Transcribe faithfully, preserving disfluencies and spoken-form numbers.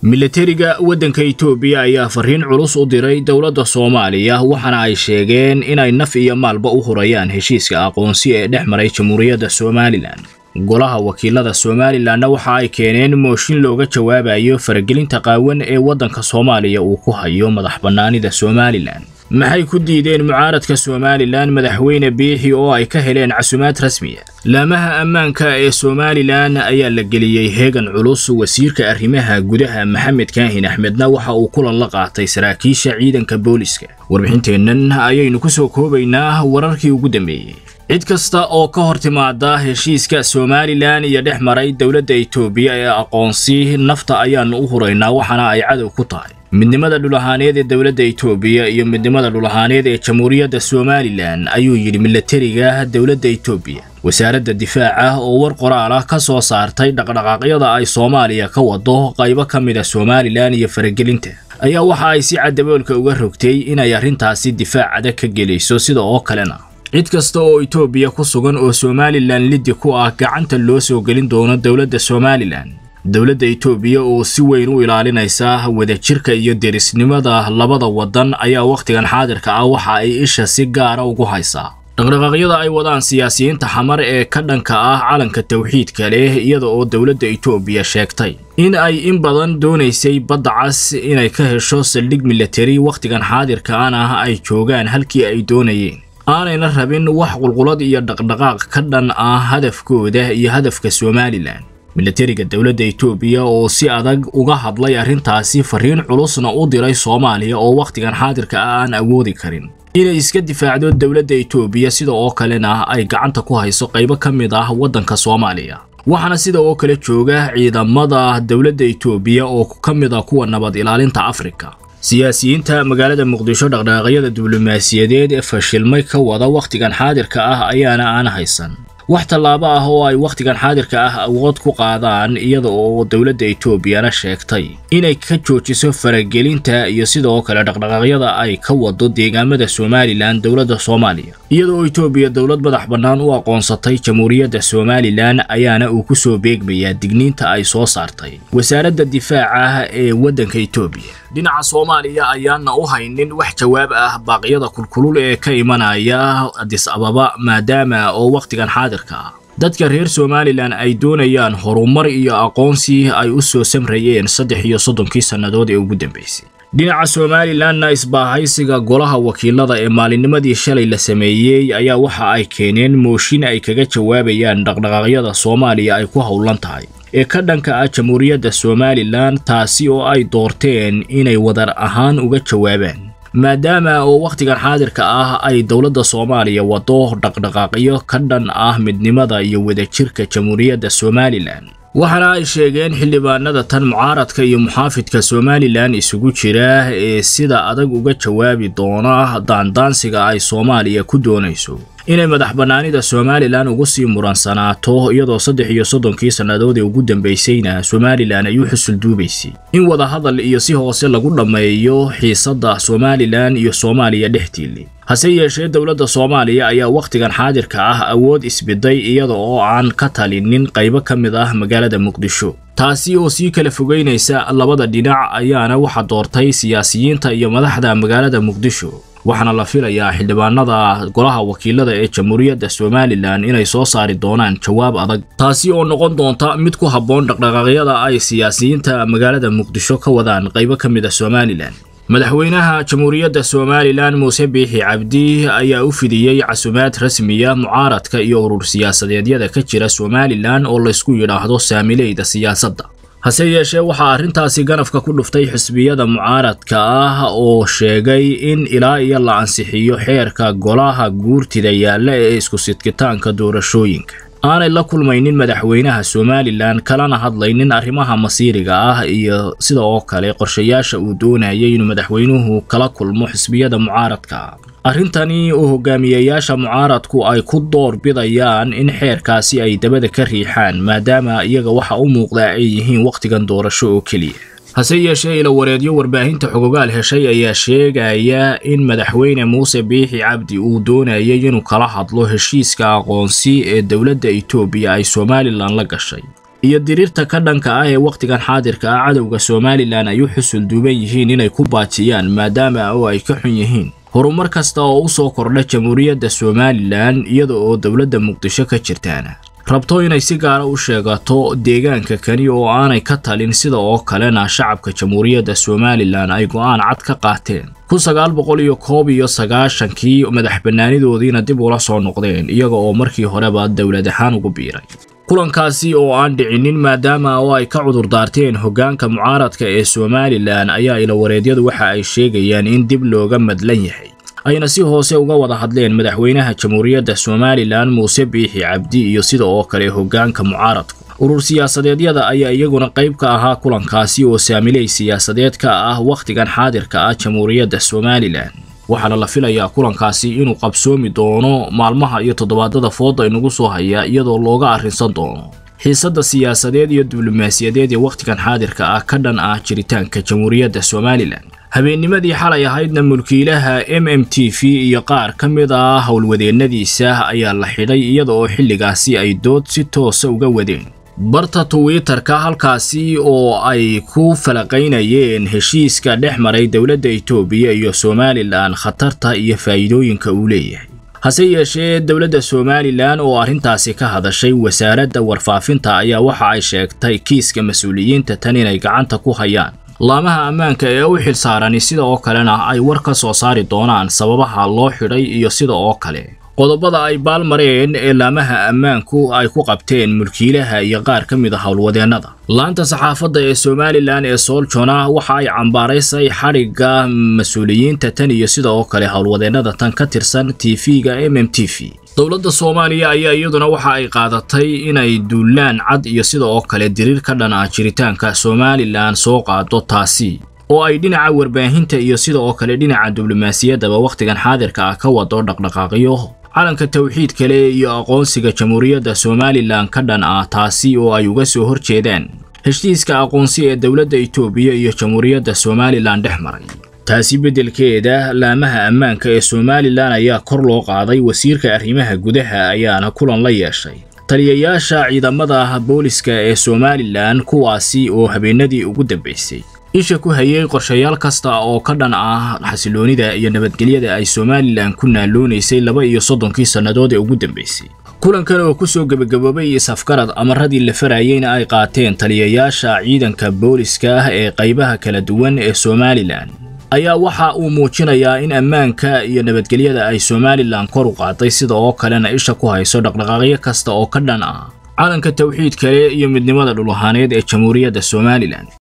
milatariga waddanka Itoobiya ayaa fariin culus u diray dawladda Soomaaliya waxaana ay sheegeen inay naf iyo maalba u horayaan heshiiska aqoonsi ee dhex maray Jamhuuriyadda Soomaaliland. golaha wakiilada Soomaaliland waxa ay keeneen mooshin looga jawaabayo faragelinta qaawan ee waddanka Soomaaliya uu ku hayo madaxbannaanida Soomaaliland. maxay ku diideen mucaaradka Soomaaliland madaxweyne Biixi oo ay ka heleen casuumaad rasmi ah. laamaha ammaanka ee Soomaaliland ayaa la geliyay heegan culus. wasiirka arrimaha gudaha Maxamed Kaahin Axmedna waxa uu kulan la qaatay saraakiisha ciidanka booliska. warbixinteennan ayaynu ku soo koobaynaa wararkii ugu dambeeyay. cid kasta oo ka hor timaada heshiiska Soomaaliland iyo dhex maray dawladda Itoobiya ee aqoonsi nafta ayaanu u huraynaa waxaana ay cadow ku tahay midnimada dhulahaaneed ee dawladda Itoobiya iyo midnimada dhulahaaneed ee Jamhuuriyadda Soomaaliland ayuu yiri milatariga dawladda Itoobiya. wasaaradda difaaca oo war qoraal ah ka soo saartay dhaqdhaqaaqyada ay Soomaaliya ka wado qaybo ka mid ah Soomaaliland iyo faragelinta ayaa waxa ay si cadaboolka uga rogtay inay arrintaasi difaacada ka gelayso sida oo kalena cid kasta oo Itoobiya ku sugan oo Soomaaliland liddi ku ah gacanta loo soo gelin doono dawladda Soomaaliland. dawladda Itoobiya oo si weyn u ilaalinaysa wadajirka iyo derisnimada labada wadan ayaa waqtigan xaadirka ah waxa ay isha si gaar ah ugu haysaa dhaqdhaqaaqyada ay wadaan siyaasiyiinta xamar ee ka dhanka ah calanka tawxiidka leh iyada oo dawladda Itoobiya sheegtay in ay in badan doonaysay badda cas inay ka hesho saldhig military waqtigan xaadirka ah ay joogaan halkii ay doonayeen aanayna rabin wax qulqulad iyo dhaqdhaqaaq ka dhan ah hadafkooda iyo hadafka Soomaaliland. milatariga dawladda Itoobiya oo si adag uga hadlay arrintaasi fariin culusna u diray Soomaaliya oo waqtigan xaadirka ah aan awoodi karin inay iska difaacdo dawladda Itoobiya sida oo kalena ay gacanta ku hayso qaybo ka mid ah waddanka Soomaaliya. waxaana sida oo kale jooga ciidamada dawladda Itoobiya oo ka mid ah kuwa nabad ilaalinta Afrika. siyaasiyiinta magaalada Muqdisho dhaqdhaqaaqyada diblomaasiyadeed ee fashilmay ka wada waqtigan xaadirka ah ayaana aan haysan wax tallaabo ah oo ay waqtigan xaadirka ah awood ku qaadaan iyada oo dawladda Itoobiyana sheegtay inay ka joojiso faragelinta iyo sidoo kale dhaqdhaqaaqyada ay ka wado deegaamada Soomaaliland dawladda Soomaaliya. iyada oo Itoobiya dawlad madax bannaan u aqoonsatay Jamhuuriyadda Soomaaliland ayaana uu ku soo beegmaya digniinta ay soo saartay wasaaradda difaaca ee waddanka Itoobiya. dhinaca Soomaaliya ayaana u haynin wax jawaab ah baaqyada kulkulul ee ka imanaya Addis Ababa maadaama oo waqtigan xaadirka ah dadka reer Soomaaliland ay doonayaan horumar iyo aqoonsi ay u soo samrayeen saddex iyo soddonkii sannadood ee ugu dambeysay. dhinaca Soomaalilandna isbaahaysiga golaha wakiilada ee maalinnimadii shalay la sameeyay ayaa waxa ay keeneen mooshin ay kaga jawaabayaan dhaqdhaqaaqyada Soomaaliya ay ku howlan tahay ee ka dhanka ah Jamhuuriyadda Soomaaliland taasi oo ay doorteen inay wadar ahaan uga jawaabaan maadaama oo waqtigan xaadirka ah ay dawladda Soomaaliya wado dhaqdhaqaaqyo ka dhan ah midnimada iyo wadajirka Jamhuuriyadda Soomaaliland. waxaana ay sheegeen xildhibaanada tan mucaaradka iyo muxaafidka Soomaaliland isugu jira ee sida adag uga jawaabi doona daandaansiga ay Soomaaliya ku doonayso inay madaxbannaanida Soomaaliland ugu sii muransanaato iyadoo saddex iyo soddonkii sannadood ee ugu dambeysayna Soomaaliland ay u xusul duubaysay in wada hadal iyo si hoose lagu dhameeyo xiisadda Soomaaliland iyo Soomaaliya dhexdeeda. hase yeeshee dawladda Soomaaliya ayaa waqtigan xaadirka ah awood isbiday iyada oo aan ka talinin qaybo ka mid ah magaalada Muqdisho taasi oo sii kala fogeynaysa labada dhinac ayaana waxa doortay siyaasiyiinta iyo madaxda magaalada Muqdisho. waxaana la filayaa xildhibaanada golaha wakiilada ee Jamhuuriyadda Soomaaliland inay soo saari doonaan jawaab adag taasi oo noqon doonta mid ku habboon dhaqdhaqaaqyada ay siyaasiyiinta magaalada Muqdisho ka wadaan qaybo ka mid ah Soomaaliland. madaxweynaha Jamhuuriyadda Soomaaliland Muuse Biixi Cabdi ayaa u fidiyay casuumaad rasmi ah mucaaradka iyo urur siyaasadeedyada ka jira Soomaaliland oo la isku yiraahdo saamileyda siyaasadda. hase yeeshee waxaa arrintaasi ganafka ku dhuftay xisbiyada mucaaradka ah oo sheegay in ilaa iyo la ansixiyo xeerka golaha guurtida yaalla ee isku sidkitaanka doorashooyinka aanay la kulmaynin madaxweynaha Soomaaliland kalana hadlaynin arrimaha masiiriga ah iyo sida oo kale qorshayaasha uu doonayay inuu madaxweynuhu kala kulmo xisbiyada mucaaradka. arrintani oo hogaamiyayaasha mucaaradku ay ku door bidayaan in xeerkaasi ay dabada ka riixaan maadaama iyaga waxa u muuqda ay yihiin waqtigan doorasho oo kaliya. hase yeeshee ila wareedyo warbaahinta xogogaal heshay ayaa sheegaya in madaxweyne Muuse Biixi Cabdi uu doonayay inuu kala hadlo heshiiska aqoonsi ee dawladda Itoobiya ay Soomaaliland la gashay iyo dirirta ka dhanka ah ee waqtigan xaadirka ah cadawga Somaliland ay u xusul duuban yihiin inay ku baajiyaan maadaama oo ay ka xun yihiin horumar kasta oo u soo kordha Jamhuuriyadda Somaliland iyada oo dawladda Muqdisho ka jirtaana rabto inay si gaar ah u sheegato deegaanka kani oo aanay ka talin sida oo kalena shacabka Jamhuuriyadda Somaliland ay go'aan cad ka qaateen kun sagaal boqol iyo koob iyo sagaashan kii madaxbannaanidoodiina dib ula soo noqdeen iyaga oo markii horeba dawlad ahaan ugu biiray kulankaasi oo aan dhicinin maadaama oo ay ka cudur daarteen hoggaanka mucaaradka ee Somaliland ayaa ila wareedyadu waxa ay sheegayaan in dib looga madlan yahay ayna si hoose uga wada hadleen madaxweynaha Jamhuuriyadda Somaliland Muuse Biixi Cabdi iyo sida oo kale hoggaanka mucaaradku urur siyaasadeedyada ayaa iyaguna qayb ka ahaa kulankaasi oo saamilay siyaasadeed ka ah waqtigan xaadirka ah Jamhuuriyadda Somaliland waxaana la filayaa kulankaasi inuu qabsoomi doono maalmaha iyo toddobaadada fooda inagu soo haya iyadoo looga arrinsan doono xiisadda siyaasadeed iyo diblomaasiyadeed ee waqtigan xaadirka ah ka dhan ah jiritaanka Jamhuuriyadda Somaliland habeennimadii xalay ahaydna mulkiilaha M M T V iyo qaar ka mid ah howlwadeennadiisa ayaa la xidhay iyada oo xilligaasi ay dood si toos ah uga wadeen barta Twitter-ka halkaasi oo ay ku falaqaynayeen heshiiska dhex maray dawladda Itoobiya iyo Somaliland khatarta iyo faa'iidooyinka uu leeyahay hase yeeshee dawladda Somaliland oo arrintaasi ka hadashay wasaaradda warfaafinta ayaa waxa ay sheegtay kiiska mas'uuliyiinta tan inay gacanta ku hayaan laamaha ammaanka ee u xilsaaran sida oo kalena ay war ka soo saari doonaan sababaha loo xidhay iyo sida oo kale qodobada ay baalmareen ee laamaha ammaanku ay ku qabteen mulkiilaha iyo qaar ka mid ah howlwadeennada laanta saxaafadda ee Somaliland ee Soljona waxa ay cambaaraysay xariga mas'uuliyiinta tan iyo sida oo kale howlwadeennada tan ka tirsan T V-ga M M T V dawladda Soomaaliya ayaa iyaduna waxa ay qaadatay inay duulaan cad iyo sida oo kale dirir ka dhan ah jiritaanka Somaliland soo qaado taasi oo ay dhinaca warbaahinta iyo sida oo kale dhinaca diblomaasiyadda waqtigan xaadirka ah ka wado dhaqdhaqaaqyo calanka tawxiid kale iyo aqoonsiga Jamhuuriyadda Somaliland ka dhan ah taasi oo ay uga soo horjeedaan heshiiska aqoonsi ee dawladda Itoobiya iyo Jamhuuriyadda Somaliland dhex maray taasi bedelkeeda laamaha ammaanka ee Somaliland ayaa kor loo qaaday wasiirka arrimaha gudaha ayaana kulan la yeeshay taliyayaasha ciidamada booliska ee Somaliland kuwaasi oo habeenadii ugu dambeysay isha ku hayay qorshayaal kasta oo ka dhan ah xasiloonida iyo nabadgelyada ay Somaliland ku naaloonaysay laba iyo soddonkii sanadood ee ugu dambeysay kulankan oo ku soo gabagabay isafgarad amaradii la farayayna ay qaateen taliyayaasha ciidanka booliska ah ee qaybaha kala duwan ee Somaliland ayaa waxa uu muujinayaa in ammaanka iyo nabadgelyada ay Somaliland kor u qaaday sida oo kalena isha ku hayso dhaqdhaqaaqyo kasta oo ka dhan ah calanka tawxiid kale iyo midnimada dhul ahaaneed ee Jamhuuriyadda Somaliland